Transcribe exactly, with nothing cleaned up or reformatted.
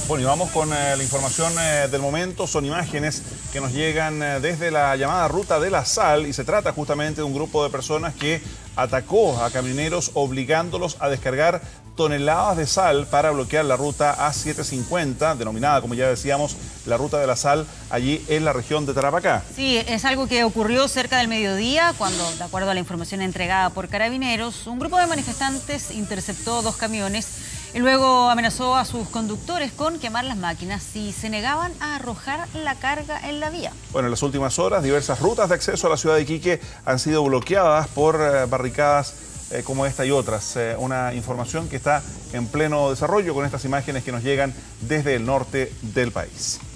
Bueno, y vamos con eh, la información eh, del momento. Son imágenes que nos llegan eh, desde la llamada Ruta de la Sal, y se trata justamente de un grupo de personas que atacó a camioneros obligándolos a descargar toneladas de sal para bloquear la ruta A setecientos cincuenta, denominada, como ya decíamos, la Ruta de la Sal, allí en la región de Tarapacá. Sí, es algo que ocurrió cerca del mediodía, cuando, de acuerdo a la información entregada por Carabineros, un grupo de manifestantes interceptó dos camiones y luego amenazó a sus conductores con quemar las máquinas si se negaban a arrojar la carga en la vía. Bueno, en las últimas horas, diversas rutas de acceso a la ciudad de Iquique han sido bloqueadas por eh, barricadas eh, como esta y otras. Eh, una información que está en pleno desarrollo con estas imágenes que nos llegan desde el norte del país.